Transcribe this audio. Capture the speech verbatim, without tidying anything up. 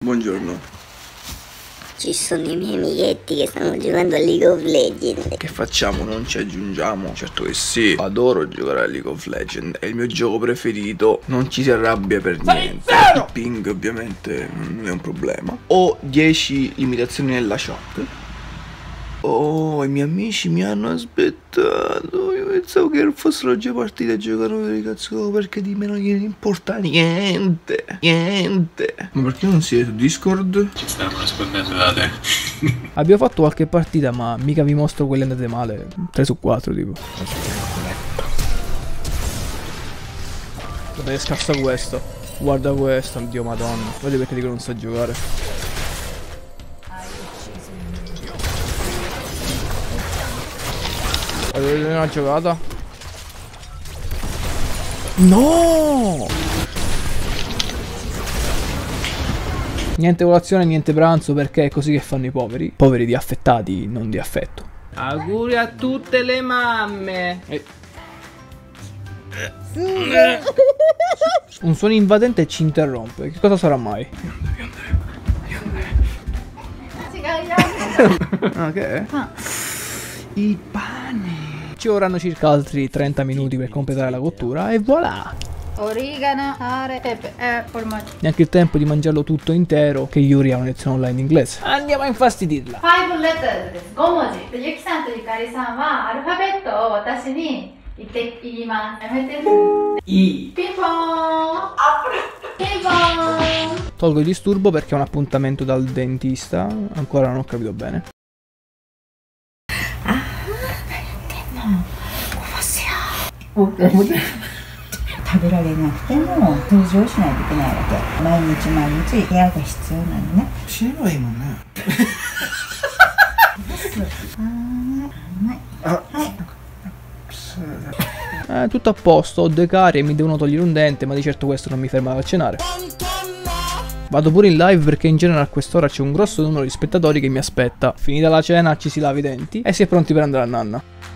Buongiorno. Ci sono i miei amichetti che stanno giocando a League of Legends. Che facciamo? Non ci aggiungiamo? Certo che sì. Adoro giocare a League of Legends. È il mio gioco preferito. Non ci si arrabbia per niente. Il ping ovviamente non è un problema. Ho dieci limitazioni nella chat. Oh, i miei amici mi hanno aspettato. Io pensavo che fossero già partiti a giocare per i cazzo, perché di me non gliene importa niente. Niente. Ma perché non siete su Discord? Ci stanno nascondendo da te. Abbiamo fatto qualche partita, ma mica vi mostro quelle andate male. tre su quattro tipo. Guarda che scassa questo. Guarda questo, Dio madonna. Vedi perché dico non sa giocare. Vedete una giocata? No! Niente colazione, niente pranzo, perché è così che fanno i poveri. Poveri di affettati, non di affetto. Auguri a tutte le mamme. Eh. Un suono invadente ci interrompe. Che cosa sarà mai? Ah, che è? Ah. Il pane. Ci vorranno circa altri trenta minuti per completare la cottura e voilà! Origano, sale, pepe, eh, formaggio. Neanche il tempo di mangiarlo tutto intero, che Yuri ha una lezione online inglese. Andiamo a infastidirla! five letters です。ご文字。で、ゆきさんとゆかりさんはアルファベットを私に言って言います。やめて。い。ピンポーン。アップル。ピンポーン。 Tolgo il disturbo perché ho un appuntamento dal dentista. Ancora non ho capito bene. 食べられなくても登場しないといけないわけ。毎日毎日部屋が必要なのね。 死ねばいいもんね。 Eh, tutto a posto, ho due carie e mi devono togliere un dente, ma di certo questo non mi ferma dal cenare. Vado pure in live perché in genere a quest'ora c'è un grosso numero di spettatori che mi aspetta. Finita la cena ci si lava i denti e si è pronti per andare a nanna.